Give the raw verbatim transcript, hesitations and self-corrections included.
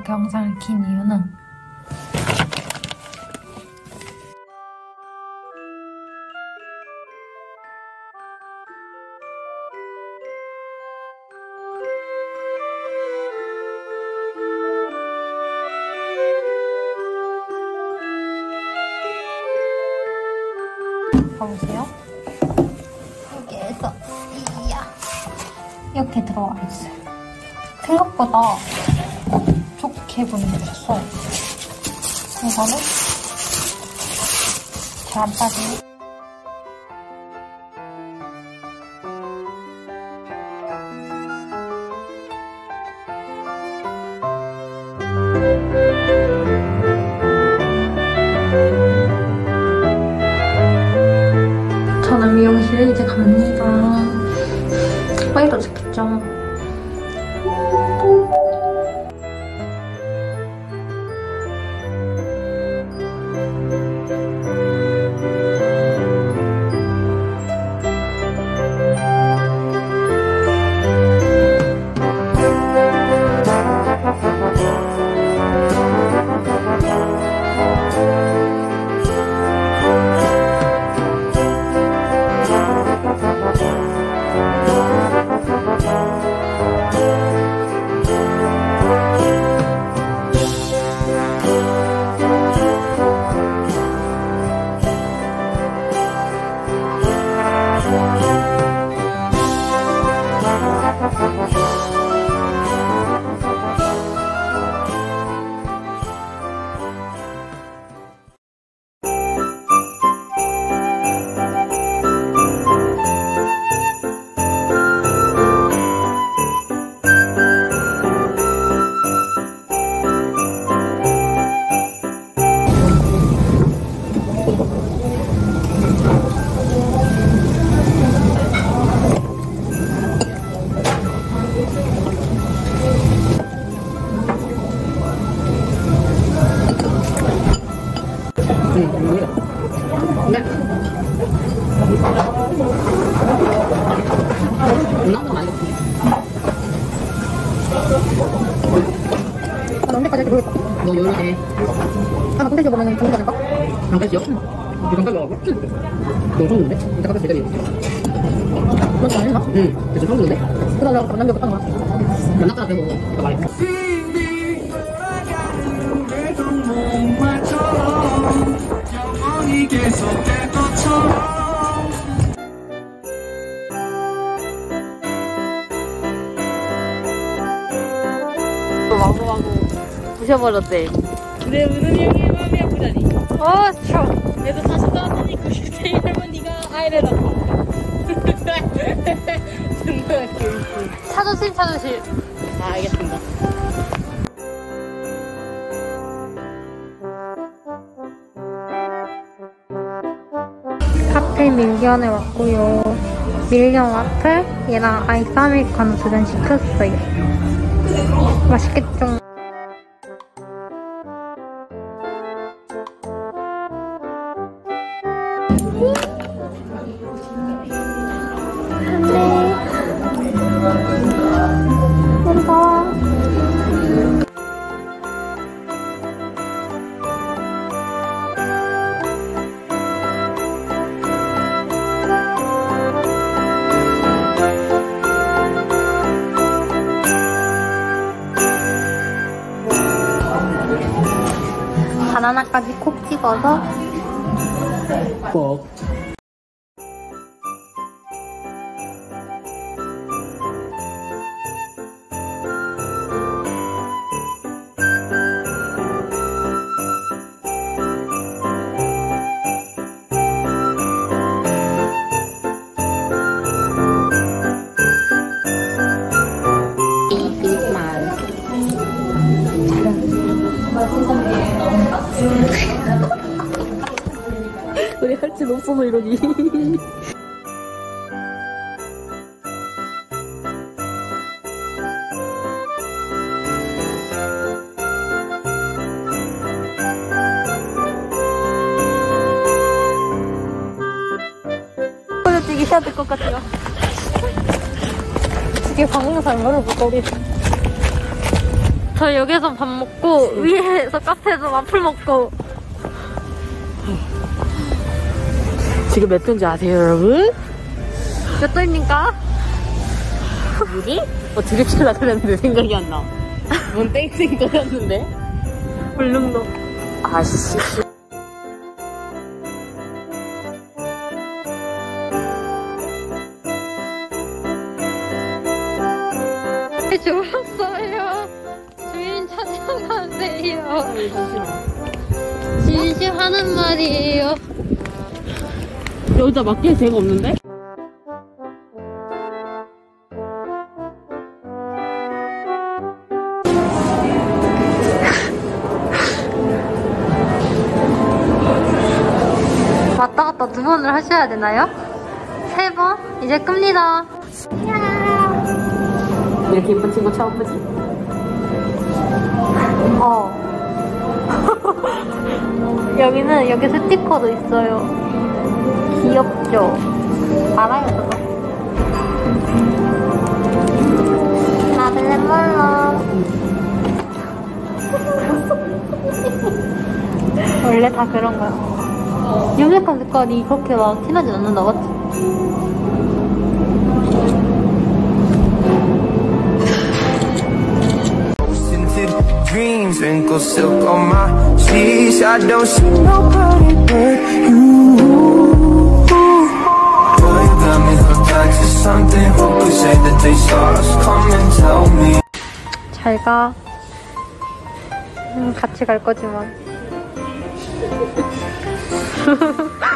이렇게 영상을 킨 이유는 봐보세요. 여기에서 이야 이렇게 들어와 있어요. 생각보다 좋게 보내주셨어. 이거는 잘 안 빠지네. 저는 미용실에 이제 갑니다. 빨리 도착했죠. 나 언제까지 할지 모르겠다. 너 요리해. 아, 나 콘텐츠 보면은 좋은 거 아닐까? 장까지요? 응. 장까지 하고? 응. 너무 좋은데? 이따 가서 제대로 해볼게. 그런 거 아닌가? 응. 진짜 처음 듣는데? 그러려고 만남기로 딴 거야. 만났잖아, 그래서. 나 말해. 마구마구 부셔버렸대. 내 우는 형이 마음이 아프다니. 어, 참. 얘도 다시 나왔더니 구십 대 할머니가 아이래다. 정말 귀엽고. 차조심, 차조심. 아, 알겠습니다. 카페 밀견에 왔고요. 밀견 와플 얘랑 아이스 아메리카노 두 잔 시켰어요. 맛있겠죠? 바나나까지 콕 찍어서 꼭. 우리 할 줄 없어서 이러니. 보여주기 해야 될 것 같아요. 이게 방송사 열어볼까 우리. 저 여기서 밥 먹고 위에서 카페에서 와플 먹고. 지금 몇 도인지 아세요, 여러분? 몇 도입니까? 뭐지? 어, 드립치가 나타났는데 생각이 안 나. 뭔 땡땡이 떠났는데? 울릉도. 아씨. 좋았어요. 주인 찾아가세요. 잠시만. 진심하는 말이에요. 여기다 맡길 데가 없는데? 왔다 갔다 두 번을 하셔야 되나요? 세 번? 이제 끕니다. 이렇게 예쁜 친구 처음 보지? 어. 여기는 여기 스티커도 있어요. 귀엽죠? 알아요, 그거? 나들레 몰라. 원래 다 그런 거야. 염색한 색깔이 그렇게 막 티나진 않는다, 맞지? Dreams, wrinkle silk on my cheeks. I don't see nobody but you. Boy, you got me hooked onto something. Who could say that they saw us? Come and tell me. 잘 가. 음, 같이 갈 거지만.